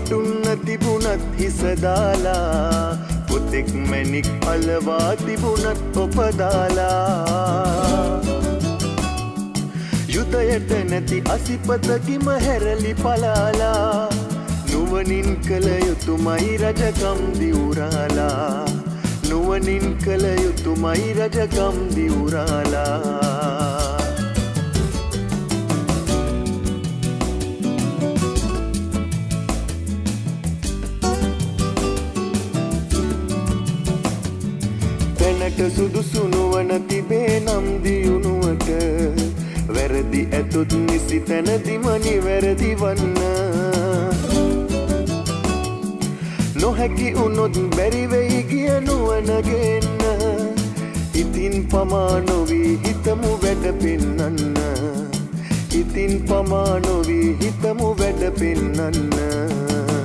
පටුන්න තිබුණත් හිස දාලා පුතෙක් මැණික් අලවා තිබුණත් ඔපදාලා යුදයට නැති අසිපතකිම හැරලි පලාලා නුවණින් කළ යුතුමයි රජකම් දිවුරාලා නුවණින් කළ යුතුමයි රජකම් දිවුරාලා තැනට සුදුසු නුවණ තිබේ නම් දියුණුවට වැරදි ඇතොත් නිසි තැනදිම නිවැරදි වන්න නොහැකි වුණොත් බැරි වෙයි කිය නුවණ ගේන්න ඉතින් පමා නොවී හිතමු වැඩ පෙන්නන්න ඉතින් පමා නොවී හිතමු වැඩ පෙන්නන්න